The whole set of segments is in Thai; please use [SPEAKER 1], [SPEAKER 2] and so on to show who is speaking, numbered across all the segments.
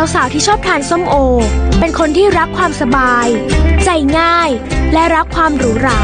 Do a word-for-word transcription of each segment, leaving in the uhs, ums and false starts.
[SPEAKER 1] สาวๆที่ชอบทานส้มโอเป็นคนที่รักความสบายใจง่ายและรักความหรูหรา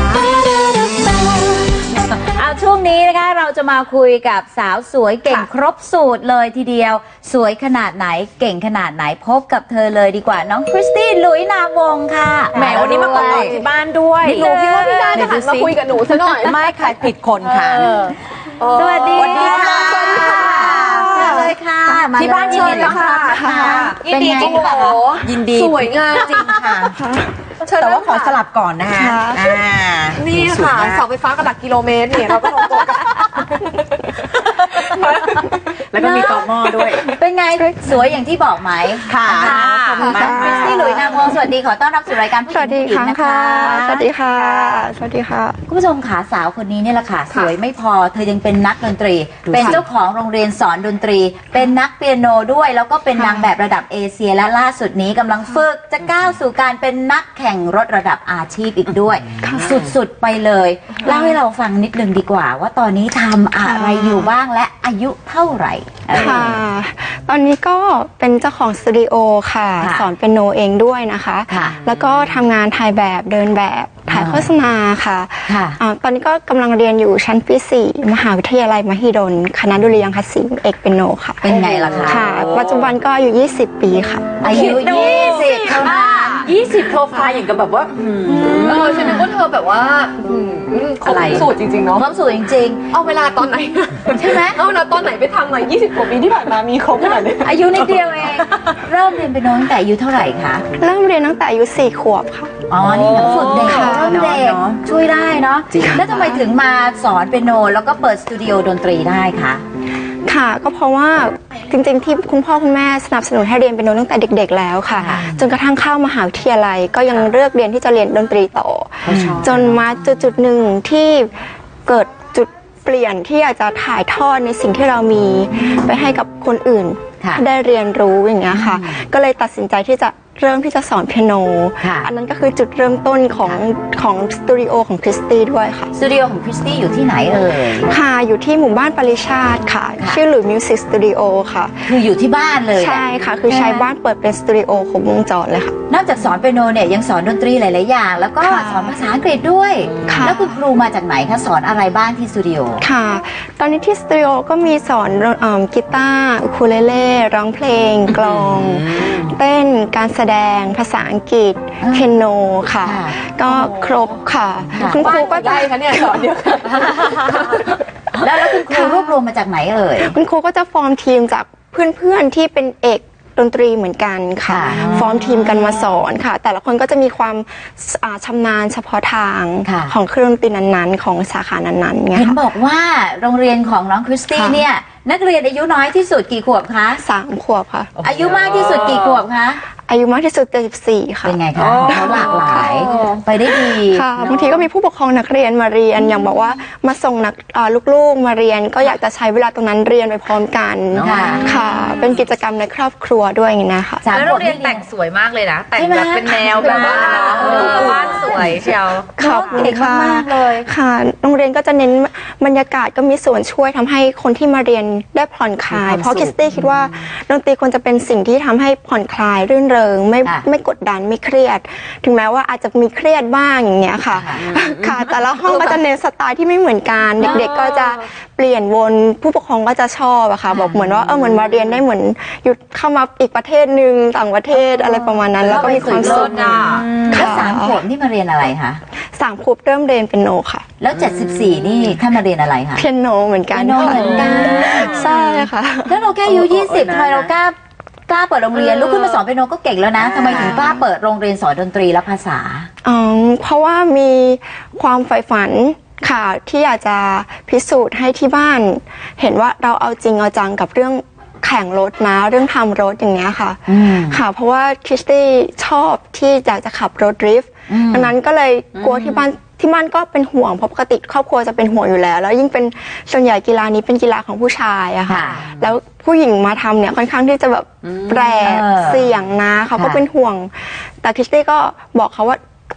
[SPEAKER 2] เอาช่วงนี้นะคะเราจะมาคุยกับสาวสวยเก่งครบสูตรเลยทีเดียวสวยขนาดไหนเก่งขนาดไหนพบกับเธอเลยดีกว่าน้องคริสตี้หลุยนามวงค่ะ
[SPEAKER 3] แหมวันนี้มาก่อนที่บ้านด้วยหนูคิดว่าพี่ดาจะหันมาคุยกับหนูซะหน่อยไม่ค่ะผิดคนค่ะ
[SPEAKER 2] สวัสดีค่ะมาเลยค่ะ
[SPEAKER 3] ที่บ้านยินดีต้อนรับนะคะ
[SPEAKER 2] ยินดีจริงหรอ
[SPEAKER 3] ยินดีสวยงามจริงค่ะแต่ว่าขอสลับก่อนนะคะนี่ค่ะเสาไฟฟ้ากับหลักกิโลเมตรเนี่ยเราก็ลงตัวกันแล้วก็มีต่อหม้อด้วย
[SPEAKER 2] เป็นไงสวยอย่างที่บอกไหม
[SPEAKER 3] ค่ะ
[SPEAKER 2] คริสตี้หลุยนามวงสวัสดีขอต้อนรับสู่รายการผู้หญิงผู้หญิงนะคะ
[SPEAKER 4] สวัสดีค่ะสวัสดีค่ะ
[SPEAKER 2] คุณผู้ชมขาสาวคนนี้เนี่ยแหละค่ะสวยไม่พอเธอยังเป็นนักดนตรีเป็นเจ้าของโรงเรียนสอนดนตรีเป็นนักเปียโนด้วยแล้วก็เป็นนางแบบระดับเอเชียและล่าสุดนี้กำลังฝึกจะก้าวสู่การเป็นนักแข่งรถระดับอาชีพอีกด้วยสุดๆไปเลยเล่าให้เราฟังนิดนึงดีกว่าว่าตอนนี้ทำอะไรอยู่บ้างและอายุเท่าไหร่
[SPEAKER 4] ค่ะตอนนี้ก็เป็นเจ้าของสตูดิโอค่ะสอนเปียโนเองด้วยนะคะแล้วก็ทำงานถ่ายแบบเดินแบบถ่ายโฆษณาค่ะตอนนี้ก็กำลังเรียนอยู่ชั้นปีสี่มหาวิทยาลัยมหิดลคณะดุริยางคศิลป์เอกเปียโนค่ะ
[SPEAKER 2] เป็นไงล่ะคะ
[SPEAKER 4] ค่ะปัจจุบันก็อายุยี่สิบปีค่ะ
[SPEAKER 2] อายุยี่สิบเท่านั้น
[SPEAKER 3] ยี่สิบโปรไฟล์อย่างกับแบบว่าเออฉันนึกว่าเธอแบบว่าอะไรสูตรจริงๆเนาะ
[SPEAKER 2] ความสูตรจริง
[SPEAKER 3] ๆเอาเวลาตอนไหน
[SPEAKER 2] ใช่ไหม
[SPEAKER 3] เอาเวลาตอนไหนไปทำมายี่สิบกว่าปีที่ผ่านมามีครบขนาดนี้
[SPEAKER 2] อายุนิดเดียวเองเริ่มเรียนเปียโนตั้งแต่อายุเท่าไหร่คะ
[SPEAKER 4] เริ่มเรียนตั้งแต่อายุสี่ขวบค่ะ
[SPEAKER 2] อ๋อนี่ฝึกเด็กเริ่มเด็กช่วยได้เนาะแล้วทำไมถึงมาสอนเปียโนแล้วก็เปิดสตูดิโอดนตรีได้คะ
[SPEAKER 4] ค่ะก็เพราะว่าจริงๆที่คุณพ่อคุณแม่สนับสนุนให้เรียนเปียโนตั้งแต่เด็กๆแล้วค่ะจนกระทั่งเข้ามหาวิทยาลัยก็ยังเลือกเรียนที่จะเรียนดนตรีต่อจนมาจุดๆหนึ่งที่เกิดจุดเปลี่ยนที่อยากจะถ่ายทอดในสิ่งที่เรามีไปให้กับคนอื่นได้เรียนรู้อย่างเงี้ยค่ะก็เลยตัดสินใจที่จะเริ่มที่จะสอนเปียโนอันนั้นก็คือจุดเริ่มต้นของของสตูดิโอของคริสตี้ด้วยค่ะ
[SPEAKER 2] สตูดิโอของคริสตี้อยู่ที่ไหนเอ่ย
[SPEAKER 4] ค่ะอยู่ที่หมู่บ้านปริชาติค่ะชื่อหลุยมิวสิกสตูดิโอค่ะ
[SPEAKER 2] คืออยู่ที่บ้านเลย
[SPEAKER 4] ใช่ค่ะคือใช้บ้านเปิดเป็นสตูดิโอครบวงจรเลยค่ะ
[SPEAKER 2] นอกจากสอนเปียโนเนี่ยยังสอนดนตรีหลายๆอย่างแล้วก็สอนภาษาอังกฤษด้วยแล้วคุณครูมาจากไหนคะสอนอะไรบ้างที่สตูดิโอ
[SPEAKER 4] ค่ะตอนนี้ที่สตูดิโอก็มีสอนกีตาร์อูคูเลเล่ร้องเพลงกลองเต้นการแสดงภาษาอังกฤษเปียโนค่ะก็ครบค่ะคุณครูก็
[SPEAKER 3] ได้คะเนี่ยสอนเดียวกัน
[SPEAKER 2] แล้วแล้วคุณครูรวบรวมมาจากไหนเอ่ย
[SPEAKER 4] คุณครูก็จะฟอร์มทีมจากเพื่อนๆที่เป็นเอกดนตรีเหมือนกันค่ะฟอร์มทีมกันมาสอนค่ะแต่ละคนก็จะมีความชำนาญเฉพาะทางของเครื่องดนตรีนั้นๆของสาขานั้นๆ
[SPEAKER 2] เห็นบอกว่าโรงเรียนของน้องคริสตี้เนี่ยนักเรียนอายุน้อยที่สุดกี่ขวบคะ
[SPEAKER 4] สามขวบค่ะ
[SPEAKER 2] อายุมากที่สุดกี่ขวบคะ
[SPEAKER 4] อายุมากที่สุดเจ็ดสิบสี่ค่ะ
[SPEAKER 2] เป็นไงคะเขาหลากหลายไปได้ดี
[SPEAKER 4] ค่ะบางทีก็มีผู้ปกครองนักเรียนมาเรียนอย่างบอกว่ามาส่งนักลูกๆมาเรียนก็อยากจะใช้เวลาตรงนั้นเรียนไปพร้อมกันค่ะเป็นกิจกรรมในครอบครัวด้วยอย่างนี้นะคะ
[SPEAKER 3] แล้วโรงเรียนแต่งสวยมากเลยนะแต่งแบบเป็นแนวแบบว่าบ้านสวยเชียว
[SPEAKER 4] ขอบคุณค่ะมากเลยค่ะโรงเรียนก็จะเน้นบรรยากาศก็มีส่วนช่วยทำให้คนที่มาเรียนได้ผ่อนคลายเพราะคริสตี้คิดว่าดนตรีควรจะเป็นสิ่งที่ทำให้ผ่อนคลายรื่นเริงไม่ไม่กดดันไม่เครียดถึงแม้ว่าอาจจะมีเครียดบ้างอย่างเงี้ยค่ะค่ะแต่ละห้องก็จะเน้นสไตล์ที่ไม่เหมือนกันเด็กๆก็จะเปลี่ยนวนผู้ปกครองก็จะชอบอะค่ะบอกเหมือนว่าเออเหมือนมาเรียนได้เหมือนหยุดเข้ามาอีกประเทศหนึ่งต่างประเทศอะไรประมาณนั้นแล้วก็มีความสุข
[SPEAKER 2] แล้วสามขวบที่มาเรียนอะไรคะ
[SPEAKER 4] สามขวบเริ่มเรียนเปียโนค่ะ
[SPEAKER 2] แล้วเจ็ดสิบสี่นี่ถ้ามาเรียนอะไรคะ
[SPEAKER 4] เปียโนเหมือนกัน
[SPEAKER 2] เหมือนกัน
[SPEAKER 4] ใช่ค่ะ
[SPEAKER 2] แล้วเราแค่อายุยี่สิบทำไมเรากล้ากล้าเปิดโรงเรียนลุกขึ้นมาสอนเปียโนก็เก่งแล้วนะทำไมถึงกล้าเปิดโรงเรียนสอนดนตรีและภาษา
[SPEAKER 4] อ๋อเพราะว่ามีความใฝ่ฝันค่ะที่อยากจะพิสูจน์ให้ที่บ้านเห็นว่าเราเอาจริงเอาจังกับเรื่องแข่งรถนะเรื่องทำรถอย่างเงี้ยค่ะค่ะเพราะว่าคริสตี้ชอบที่อยากจะขับรถดริฟต์ดังนั้นก็เลยกลัวที่บ้านที่บ้านก็เป็นห่วงเพราะปกติครอบครัวจะเป็นห่วงอยู่แล้วแล้วยิ่งเป็นส่วนใหญ่กีฬานี้เป็นกีฬาของผู้ชายอะค่ะแล้วผู้หญิงมาทำเนี่ยค่อนข้างที่จะแบบแปลกเสี่ยงนะเขาก็เป็นห่วงแต่คริสตี้ก็บอกเขาว่า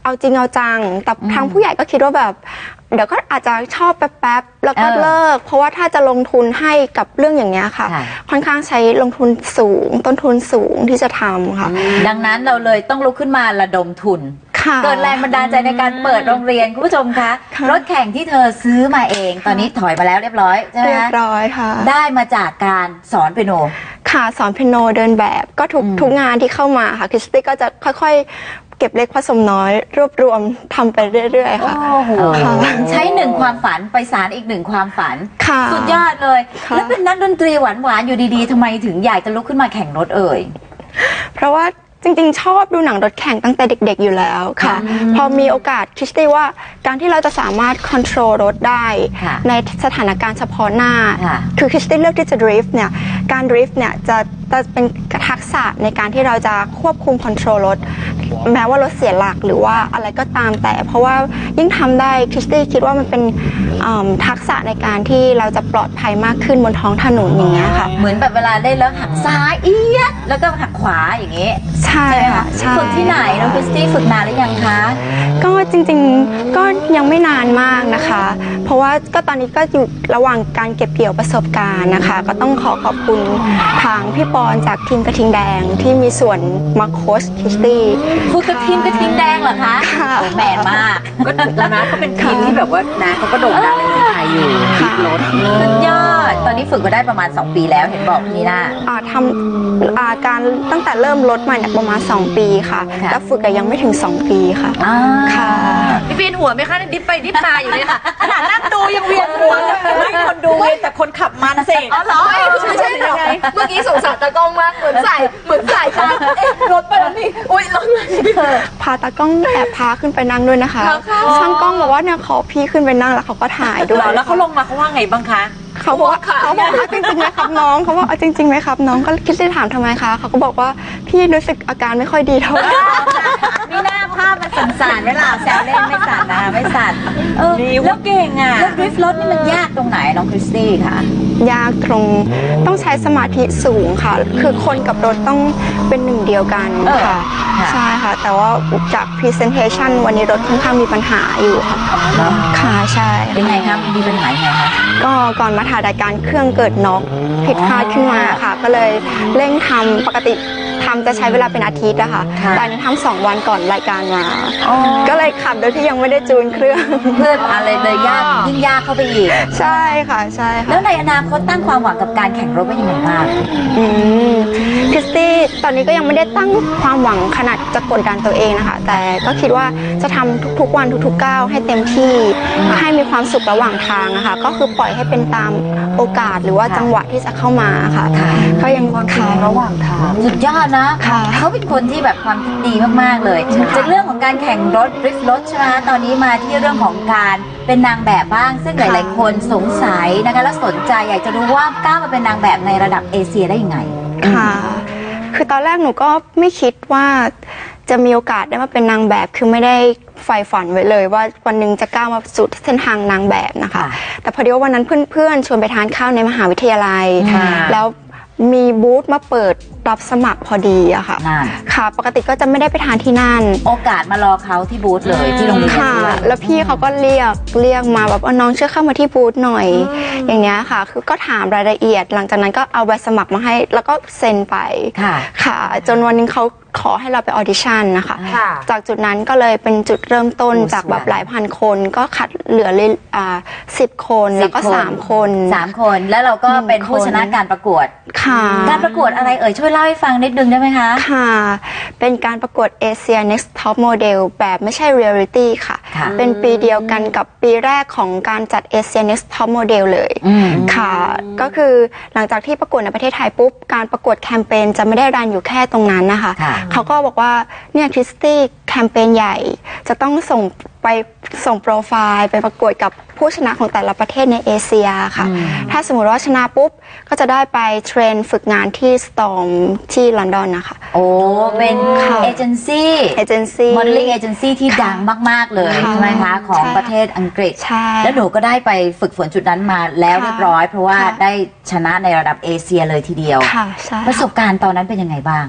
[SPEAKER 4] เอาจริงเอาจังแต่ทางผู้ใหญ่ก็คิดว่าแบบเดี๋ยวก็อาจจะชอบแป๊บๆแล้วก็เลิกเพราะว่าถ้าจะลงทุนให้กับเรื่องอย่างเงี้ยค่ะค่อนข้างใช้ลงทุนสูงต้นทุนสูงที่จะทำค่ะ
[SPEAKER 2] ดังนั้นเราเลยต้องลุกขึ้นมาระดมทุนเกิดแรงบันดาลใจในการเปิดโรงเรียนคุณผู้ชมคะรถแข่งที่เธอซื้อมาเองตอนนี้ถอยมาแล้วเรียบร้อยใช่ไหม
[SPEAKER 4] เรียบร้อยค่ะ
[SPEAKER 2] ได้มาจากการสอนเปียโน
[SPEAKER 4] ค่ะสอนเปียโนเดินแบบก็ทุกทุกงานที่เข้ามาค่ะคริสตี้ก็จะค่อยๆเก็บเล็กผสมน้อยรวบรวมทำไปเรื่อยๆค่ะ
[SPEAKER 2] ใช้หนึ่งความฝันไปสารอีกหนึ่งความฝันสุดยอดเลย แล้วเป็นนักดนตรีหวานๆอยู่ดีๆทำไมถึงอยากจะลุกขึ้นมาแข่งรถเอ่ย
[SPEAKER 4] เพราะว่าจริงๆชอบดูหนังรถแข่งตั้งแต่เด็กๆอยู่แล้วค่ะพอมีโอกาสคิดได้ว่าการที่เราจะสามารถควบคุมรถได้ในสถานการณ์เฉพาะหน้าคือคิดได้เลือกที่จะดริฟต์เนี่ยการดริฟต์เนี่ยจะจะเป็นทักษะในการที่เราจะควบคุมควบคุมรถแม้ว่ารถเสียหลักหรือว่าอะไรก็ตามแต่เพราะว่ายิ่งทำได้คิดได้คิดว่ามันเป็นทักษะในการที่เราจะปลอดภัยมากขึ้นบนท้องถนนอย่างเงี้ยค่ะ
[SPEAKER 2] เหมือนแบบเวลาได้แล้วหักซ้ายเอี๊ยดแล้วก็หักขวาอย่างเงี้ย
[SPEAKER 4] ใช่ค่ะ
[SPEAKER 2] ฝึกที่ไหนน้องคริสตี้ฝึกนานหรือยังคะ
[SPEAKER 4] ก็จริงๆก็ยังไม่นานมากนะคะเพราะว่าก็ตอนนี้ก็อยู่ระหว่างการเก็บเกี่ยวประสบการณ์นะคะก็ต้องขอขอบคุณทางพี่ปอนจากทีมกระทิงแดงที่มีส่วนมาโค้ชคริสตี้
[SPEAKER 2] พูดกับทีมกระทิงแดงเหรอคะแมนมาก
[SPEAKER 3] ก็แล้วนะก็เป็นทีมที่แบบว่านะเขาก็โด่งดังในเมืองไทยอยู่รถ
[SPEAKER 2] สุดยอดตอนนี้ฝึกมาได้ประมาณสองปีแล้วเห็นบอกนี่นะ
[SPEAKER 4] ทำการตั้งแต่เริ่มรถมาเนี่ยประมาณสองปีค่ะแล้วฝึกยังไม่ถึงสองปีค่ะ
[SPEAKER 3] ค่ะพี่เวียนหัวไหมคะดิฟไปดิฟมาอยู่เลยค่ะขนาดนั่งดูยังเวียนหัวไม่คนดูเวียนแต่คนขับมันเสกอ๋อเหรอไม่ใช่ยังไงเมื่อกี้สงสารตากล้องมากเหมือนใส่เหมือนใส่ค่ะรถไปแล้วนี่อุ้ยรถ
[SPEAKER 4] พาตากล้องแอบพาขึ้นไปนั่งด้วยนะคะช่างกล้องบอกว่าเนี่ยขอพี่ขึ้นไปนั่งแล้วเขาก็ถ่ายด้วย
[SPEAKER 3] แล้วเขาลงมาเขาว่าไงบ้างคะ
[SPEAKER 4] เขาบอกว่าเขาบอกว่าจริงๆไหมครับน้องเขาบอกเอาจริงๆไหมครับน้องก็คิดจะถามทำไมคะเขาก็บอกว่าพี่รู้สึกอาการไม่ค่อยดีเท่าไหร่
[SPEAKER 2] มีหน้าภาพมันสั่นๆไม่หล่ะแซวเล่นไม่สั่นนะไม่สั่น
[SPEAKER 3] เออแล้วเก่งอ่ะ
[SPEAKER 2] แล้วดริฟท์รถนี่มันยากตรงไหนน้องคริสตี้คะ
[SPEAKER 4] ยากตรงต้องใช้สมาธิสูงค่ะคือคนกับรถต้องเป็นหนึ่งเดียวกันค่ะใช่ค่ะแต่ว่าจาก presentation วันนี้รถค่อนข้างมีปัญหาอยู่ค่ะค่ะใช่
[SPEAKER 2] เป็นไงครับมีปัญหาไงคะ
[SPEAKER 4] ก็ก่อนมาถ่ายรายการเครื่องเกิดน็อกผิดพลาดขึ้นมาค่ะก็เลยเร่งทำปกติทำจะใช้เวลาเป็นอาทิตย์อะค่ะแต่นี้ทำสองวันก่อนรายการมาก็เลยขับโดยที่ยังไม่ได้จูนเครื่อง
[SPEAKER 2] เพื่ออะไรเลยยากยิ่งยากเข้าไปอีก
[SPEAKER 4] ใช่ค่ะใช่ค่ะ
[SPEAKER 2] แล้วในอนาคตตั้งความหวังกับการแข่งรถไว้ยังไงบ้าง
[SPEAKER 4] อืมคริสตี้ตอนนี้ก็ยังไม่ได้ตั้งความหวังขนาดจะกดดันตัวเองนะคะแต่ก็คิดว่าจะทำทุกๆวันทุกๆก้าวให้เต็มที่ให้มีความสุขระหว่างทางนะคะก็คือปล่อยให้เป็นตามโอกาสหรือว่าจังหวะที่จะเข้ามาค่ะก็ยัง
[SPEAKER 2] ค่ะระหว่างทางสุดยอดนะเขาเป็นคนที่แบบความคิดดีมากๆเลยจากเรื่องของการแข่งรถดริฟท์รถใช่ไหมตอนนี้มาที่เรื่องของการเป็นนางแบบบ้างซึ่งหลายๆคนสงสัยนะคะและสนใจอยากจะรู้ว่าก้าวมาเป็นนางแบบในระดับเอเชียได้ยังไง
[SPEAKER 4] ค่ะคือตอนแรกหนูก็ไม่คิดว่าจะมีโอกาสได้มาเป็นนางแบบคือไม่ได้ใฝ่ฝันไว้เลยว่าวันหนึ่งจะก้าวมาสู่เส้นทางนางแบบนะคะแต่พอดีว่าวันนั้นเพื่อนๆชวนไปทานข้าวในมหาวิทยาลัยแล้วมีบูธมาเปิดรับสมัครพอดีอะค่ะค่ะปกติก็จะไม่ได้ไปทานที่นั่น
[SPEAKER 2] โอกาสมารอเขาที่บูธเลยที่โรงเรียน
[SPEAKER 4] ค่ะแล้วพี่เขาก็เรียกเรียกมาแบบน้องช่วยเข้ามาที่บูธหน่อยอย่างเงี้ยค่ะคือก็ถามรายละเอียดหลังจากนั้นก็เอาใบสมัครมาให้แล้วก็เซ็นไปค่ะค่ะจนวันนึงเขาขอให้เราไปออดิชั่นนะคะจากจุดนั้นก็เลยเป็นจุดเริ่มต้นจากแบบหลายพันคนก็คัดเหลือเลยอ่าสิบคนแล้วก็สามคน
[SPEAKER 2] สามคนแล้วเราก็เป็นผู้ชนะการประกวด
[SPEAKER 4] ค่ะ
[SPEAKER 2] การประกวดอะไรเอ่ยช่วยเล่าให้ฟังนิดนึงได้ไหมคะ
[SPEAKER 4] ค่ะเป็นการประกวด Asia Next Top Model แบบไม่ใช่ Reality ค่ะเป็นปีเดียวกันกับปีแรกของการจัด Asia Next Top Model เลยค่ะก็คือหลังจากที่ประกวดในประเทศไทยปุ๊บการประกวดแคมเปญจะไม่ได้รันอยู่แค่ตรงนั้นนะคะเขาก็บอกว่าเนี่ยคริสตี้แคมเปญใหญ่จะต้องส่งไปส่งโปรไฟล์ไปประกวดกับผู้ชนะของแต่ละประเทศในเอเชียค่ะถ้าสมมติว่าชนะปุ๊บก็จะได้ไปเทรนฝึกงานที่ Storm ที่ลอนดอนนะคะ
[SPEAKER 2] โอ้เป็นเอเจนซี่
[SPEAKER 4] เอเจนซี่
[SPEAKER 2] โมเดลลิ่งเอเจนซี่ที่ดังมากๆเลยใช่ไหมคะของประเทศอังกฤษแล้วหนูก็ได้ไปฝึกฝนจุดนั้นมาแล้วเรียบร้อยเพราะว่าได้ชนะในระดับเอเชียเลยทีเดียวประสบการณ์ตอนนั้นเป็นยังไงบ้าง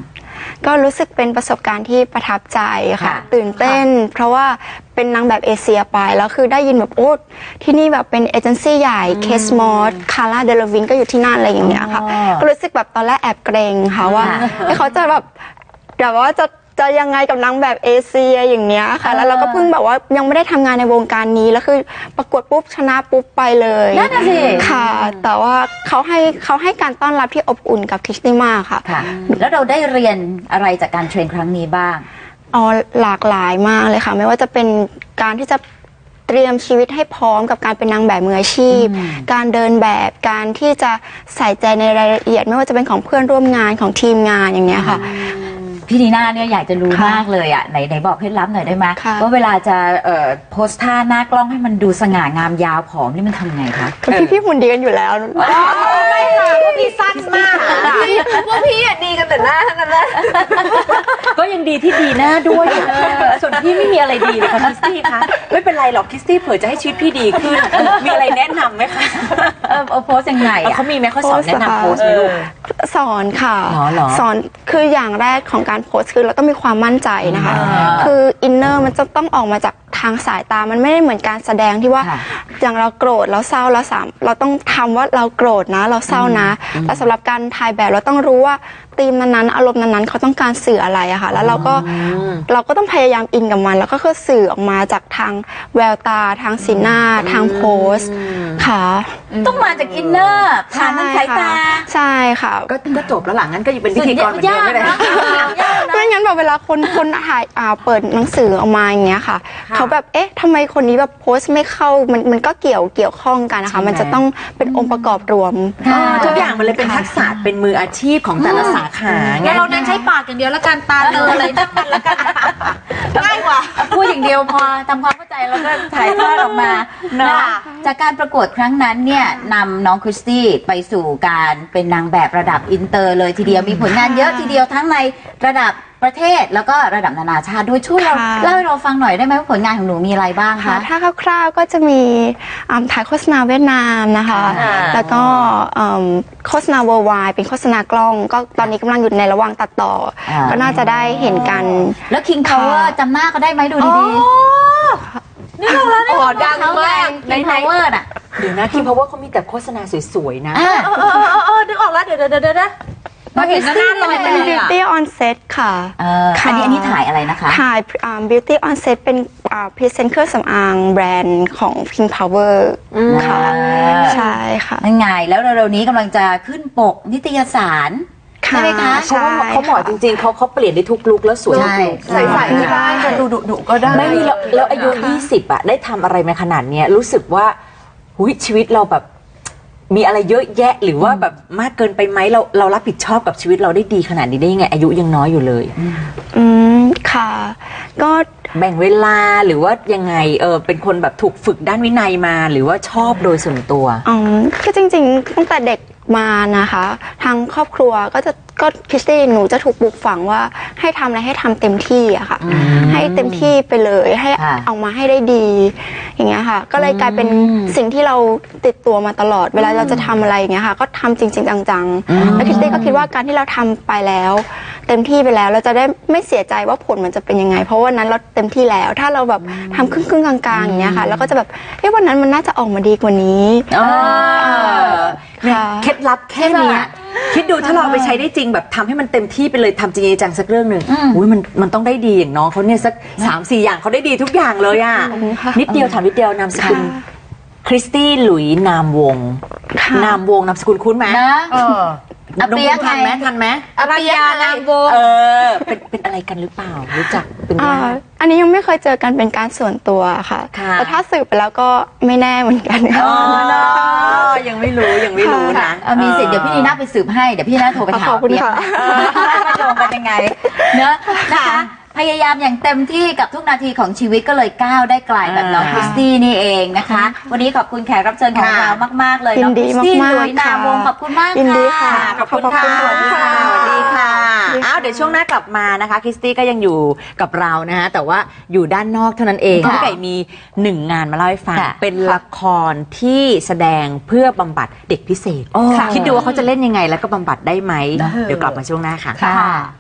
[SPEAKER 4] ก็รู้สึกเป็นประสบการณ์ที่ประทับใจค่ะ
[SPEAKER 2] ค่ะ
[SPEAKER 4] ตื่นเต้น เพราะว่าเป็นนางแบบเอเชียไปแล้วคือได้ยินแบบโอ้ที่นี่แบบเป็นเอเจนซี่ใหญ่เคสมอสคาร่าเดลวินก็อยู่ที่นั่นอะไรอย่างเงี้ยค่ะ
[SPEAKER 2] อ๋อ
[SPEAKER 4] ก็รู้สึกแบบตอนแรกแอบเกรงค่ะว่า
[SPEAKER 2] ค่ะ
[SPEAKER 4] เอ้ยเขาจะแบบแบบว่าจะจะยังไงกับนางแบบเอเชียอย่างเงี้ยค่ะ แล้วเราก็เพิ่งแบบว่ายังไม่ได้ทำงานในวงการนี้แล้วคือประกวดปุ๊บชนะปุ๊บไปเลย
[SPEAKER 2] นั่นน่ะสิ
[SPEAKER 4] ค่ะ แต่ว่าเขาให้เขาให้การต้อนรับที่อบอุ่นกับคริสติมากค่ะ
[SPEAKER 2] ค่ะ แล้วเราได้เรียนอะไรจากการเทรนครั้งนี้บ้าง
[SPEAKER 4] อ๋อหลากหลายมากเลยค่ะ ไม่ว่าจะเป็นการที่จะเตรียมชีวิตให้พร้อมกับการเป็นนางแบบมืออาชีพ การเดินแบบการที่จะใส่ใจในรายละเอียด ไม่ว่าจะเป็นของเพื่อนร่วมงานของทีมงานอย่างเงี้ยค่ะ
[SPEAKER 2] พี่นีน่าเนี่ยอยากจะรู้
[SPEAKER 4] ค่ะ
[SPEAKER 2] มากเลยอ่ะไหนไหนบอกเคล็ดลับหน่อยได้ไหม
[SPEAKER 4] ค่ะ
[SPEAKER 2] ว่าเวลาจะเอ่อโพสท่าหน้ากล้องให้มันดูสง่างามยาวผอมนี่มันทำไงคะ
[SPEAKER 4] พี่พี่หุ่นดีกันอยู่แล้ว
[SPEAKER 3] ไม่ค่ะพวกพี่สั้นมากพี่พวกพี่อะดีกันแต่หน้าทั้งนั้นแหละ
[SPEAKER 5] ก็ยังดีที่ดีหน้าด้วยอะส่วนพี่ไม่มีอะไรดีเลยค่ะคริสตี้คะไม่เป็นไรหรอกคริสตี้เผื่อจะให้ชีวิตพี่ดีขึ้น มีอะไรแนะนำไหมคะ
[SPEAKER 2] เออเอาโพสยังไง
[SPEAKER 5] เอา
[SPEAKER 2] อ่ะ
[SPEAKER 5] เขามีไหมเขาสอนแนะนำโพสไหมลูก
[SPEAKER 4] สอนค่ะ
[SPEAKER 2] หรอหรอ
[SPEAKER 4] สอนคืออย่างแรกของการโพสต์คือเราต้องมีความมั่นใจนะคะ คืออินเนอร์มันจะต้องออกมาจากทางสายตามันไม่ได้เหมือนการแสดงที่ว่า
[SPEAKER 2] ค่ะ
[SPEAKER 4] อย่างเราโกรธเราเศร้าเราสามเราต้องทำว่าเราโกรธนะเราเศร้านะแต่สำหรับการถ่ายแบบเราต้องรู้ว่าธีมนั้นๆอารมณ์นั้นๆเขาต้องการสื่ออะไรอะค่ะแล้วเราก็เราก็ต้องพยายามอินกับมัน แล้วก็คือสื่อออกมาจากทางแววตาทางสีหน้าทางโพสต์ค่ะ
[SPEAKER 2] ต้องมาจากอินเนอร์ผ่านทางสายตา
[SPEAKER 4] ใช่ค่ะ
[SPEAKER 5] ก็ก็จบแล้วหลังงั้นก็ยังเป็นพิธีกรเหมือนเดิมไม่ได้
[SPEAKER 2] ยากนะยากนะ
[SPEAKER 4] ไม่งั้นแบบเวลาคนคนถ่ายอ่าเปิดหนังสือออกมาอย่างเงี้ยค่ะ เขาแบบเอ๊ะทำไมคนนี้แบบโพสต์ไม่เข้ามันมันก็เกี่ยวเกี่ยวข้องกันนะคะ มันจะต้องเป็นองค์ประกอบรวม
[SPEAKER 5] อ่าทุกอย่างมันเลยเป็นทักษะเป็นมืออาชีพของแต่ละสาขาไง
[SPEAKER 3] งั้นเรานั้นใช้ปากอย่างเดียวแล้วกันตาเตออะไรนั่นกันแล้วกันง่ายกว่า
[SPEAKER 2] พูดอย่างเดียวพอทำความเข้าใจแล้วก็ถ่ายทอดออกมานะคะจากการประกวดครั้งนั้นเนี่ยนำน้องคริสตี้ไปสู่การเป็นนางแบบระดับอินเตอร์เลยทีเดียวมีผลงานเยอะทีเดียวทั้งในระดับประเทศแล้วก็ระดับนานาชาติด้วยช่วยเรา
[SPEAKER 4] ค่ะ
[SPEAKER 2] เล่าให้เราฟังหน่อยได้ไหมว่าผลงานของหนูมีอะไรบ้าง
[SPEAKER 4] ค่ะ
[SPEAKER 2] คะ
[SPEAKER 4] ถ้าคร่าวๆก็จะมีอ่าถ่ายโฆษณาเวียดนามนะคะ
[SPEAKER 2] อ่า
[SPEAKER 4] แล้วก็อืมโฆษณา worldwide เป็นโฆษณากล้อง ก็ตอนนี้กำลังอยู่ในระหว่างตัดต่ออา ก็น่าจะได้เห็นกัน
[SPEAKER 2] แล้ว King Power จำหน้าเขาได้ไหมดูดี
[SPEAKER 3] นี่เราแล้วเนี่ย
[SPEAKER 2] ๆ
[SPEAKER 3] ดังมาก
[SPEAKER 2] King Power น่ะ
[SPEAKER 5] เดี๋ยวนะคิมเพราะว่าเขามีแต่โฆษณาสวยๆนะ
[SPEAKER 2] อ่า
[SPEAKER 3] เออเออเออเออนึกออกแล้วเดี๋ยวเดี๋ยวเดี๋ยวเดี๋ยวนะเราเห็นหน้าลอย
[SPEAKER 4] เป็น
[SPEAKER 3] เลยอะ
[SPEAKER 4] beauty on set ค่ะ
[SPEAKER 2] เอออันนี้อันนี้ถ่ายอะไรนะคะ
[SPEAKER 4] ถ่ายอ่า beauty on set เป็นพรีเซนต์เครื่องสำอางแบรนด์ของ King Power ค่ะ ใช่ค่ะ
[SPEAKER 2] นั่นไงแล้วเร็วๆนี้กำลังจะขึ้นปกนิตยสาร ใช่ไหมคะ
[SPEAKER 5] เพราะว่าเขาเหมาะจริงๆเขาเขาเปลี่ยนได้ทุกลุคแล้วสวย
[SPEAKER 2] ใช่
[SPEAKER 3] ใส่ใส่ก็ได้ค่ะดูดุดุก็ได้
[SPEAKER 5] ไม่มีแล้วแล้วอายุยี่สิบอะได้ทำอะไรมาขนาดเนี้ยรู้สึกว่าหุยชีวิตเราแบบมีอะไรเยอะแยะหรือว่าแบบมากเกินไปไหมเราเรารับผิดชอบกับชีวิตเราได้ดีขนาดนี้ได้ยังไงอายุยังน้อยอยู่เลย
[SPEAKER 4] อืมค่ะ ก็
[SPEAKER 5] แบ่งเวลาหรือว่ายังไงเออเป็นคนแบบถูกฝึกด้านวินัยมาหรือว่าชอบโดยส่วนตัว
[SPEAKER 4] อืมก็จริงๆตั้งแต่เด็กมานะคะ ทางครอบครัวก็จะก็คริสตี้หนูจะถูกปลูกฝังว่าให้ทำอะไรให้ทำเต็มที่อะค่ะ ให้เต็มที่ไปเลยให้
[SPEAKER 2] ค่ะ
[SPEAKER 4] เอามาให้ได้ดี อย่างเงี้ยค่ะ ก็เลยกลายเป็นสิ่งที่เราติดตัวมาตลอด เวลาเราจะทำอะไรอย่างเงี้ยค่ะ ก็ทำจริงๆจังๆแล้วคริสตี้ก็คิดว่าการที่เราทำไปแล้ว เต็มที่ไปแล้วเราจะได้ไม่เสียใจว่าผลมันจะเป็นยังไง เพราะวันนั้นเราเต็มที่แล้ว ถ้าเราแบบทำครึ่งๆกลางๆอย่างเงี้ยค่ะเราก็จะแบบเฮ้ยวันนั้นมันน่าจะออกมาดีกว่านี้
[SPEAKER 5] อ๋อเนี่ย
[SPEAKER 4] ค่ะ
[SPEAKER 5] เคล็ดลับแค่เนี้ยคิดดูถ้าเราเอาไปใช้ได้จริงแบบทำให้มันเต็มที่ไปเลยทำจริงจังสักเรื่องหนึ่งอุ้ยมันมันต้องได้ดีอย่างน้องเขาเนี่ยสักสามสี่อย่างเขาได้ดีทุกอย่างเลยอ่ะ
[SPEAKER 4] ค่ะ
[SPEAKER 5] นิดเดียวถามนิดเดียวนามสกุลคริสตี้หลุยนามวงศ์
[SPEAKER 4] ค่ะ
[SPEAKER 5] นามวงศ์นามสกุลคุ้นไหม
[SPEAKER 2] นะ
[SPEAKER 3] เออ
[SPEAKER 2] อาเปี๊ยก
[SPEAKER 5] ทันไหม
[SPEAKER 2] ไง
[SPEAKER 5] ทันไหม
[SPEAKER 3] อภิยานามวง
[SPEAKER 5] เออเป็นเป็นอะไรกันหรือเปล่ารู้จักเป็น
[SPEAKER 4] อ่า
[SPEAKER 5] ญาติ
[SPEAKER 4] อันนี้ยังไม่เคยเจอกันเป็นการส่วนตัวค่ะ
[SPEAKER 5] ค่ะ
[SPEAKER 4] แต่ถ้าสืบไปแล้วก็ไม่แน่เหมือนกันค่ะ
[SPEAKER 5] อ๋อยังไม่รู้ยังไม่รู้นะ
[SPEAKER 2] เออมีสิทธิ์เดี๋ยวพี่นีน่าไปสืบให้เดี๋ยวพี่นีน่าโทรไปถาม
[SPEAKER 4] ขอบคุณ
[SPEAKER 2] เปี๊ยก
[SPEAKER 4] ค่ะ
[SPEAKER 2] ว่าโยงกันยังไงเนอะนะคะพยายามอย่างเต็มที่กับทุกนาทีของชีวิตก็เลยก้าวได้ไกลแบบน้องคริสตี้นี่เองนะคะ วันนี้ขอบคุณแขกรับเชิญของเรามากๆเลย
[SPEAKER 4] ยิ
[SPEAKER 2] น้อน งค
[SPEAKER 4] ดี
[SPEAKER 2] ริสตี้
[SPEAKER 4] มากๆ
[SPEAKER 2] หลุยนามวงศ์
[SPEAKER 4] ค่ะ
[SPEAKER 2] ขอบคุณมาก
[SPEAKER 4] ยินดีค่ะ
[SPEAKER 5] ขอบคุณค่ะ
[SPEAKER 4] ขอบคุณ
[SPEAKER 5] สวัสดีค่ะ
[SPEAKER 4] ค่ะ
[SPEAKER 5] สวัสดีค่ะ
[SPEAKER 4] สวัสดีค่ะ
[SPEAKER 5] อ้าว เดี๋ยวช่วงหน้ากลับมานะคะ คริสตี้ก็ยังอยู่กับเรานะฮะ แต่ว่าอยู่ด้านนอกเท่านั้นเอง
[SPEAKER 2] ค่ะ
[SPEAKER 5] พี่ไก่มีหนึ่งงานมาเล่าให้ฟัง
[SPEAKER 2] ค่ะ
[SPEAKER 5] เป็นละครที่แสดงเพื่อบำบัดเด็กพิเศษ
[SPEAKER 2] ค่ะ
[SPEAKER 5] คิดดูว่าเขาจะเล่นยังไงแล้วก็บำบัดได้ไหม เดี๋ยวกลับมาช่วงหน้าค่ะ
[SPEAKER 2] ค่ะ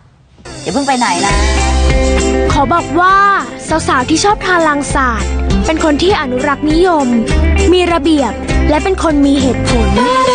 [SPEAKER 2] อย่าเพิ่งไปไหนนะ
[SPEAKER 1] ขอบอกว่าสาวๆที่ชอบทานลังศาสตร์เป็นคนที่อนุรักษ์นิยม มีระเบียบและเป็นคนมีเหตุผล